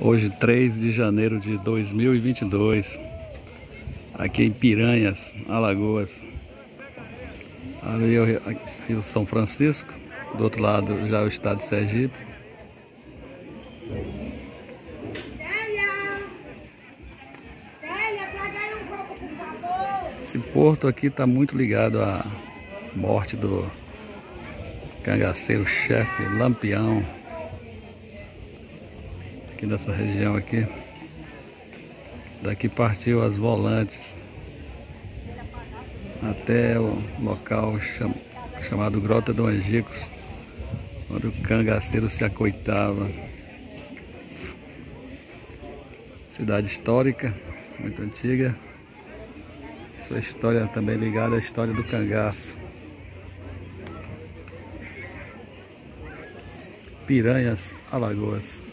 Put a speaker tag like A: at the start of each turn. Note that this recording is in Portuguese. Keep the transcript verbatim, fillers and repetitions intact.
A: Hoje, três de janeiro de dois mil e vinte e dois, aqui em Piranhas, Alagoas. Ali é o Rio São Francisco, do outro lado já é o estado de Sergipe. Esse porto aqui está muito ligado à morte do cangaceiro-chefe Lampião, aqui nessa região aqui. Daqui partiu as volantes até o local cham, chamado Grota do Angicos, onde o cangaceiro se acoitava. Cidade histórica, muito antiga. Sua história também ligada à história do cangaço. Piranhas, Alagoas.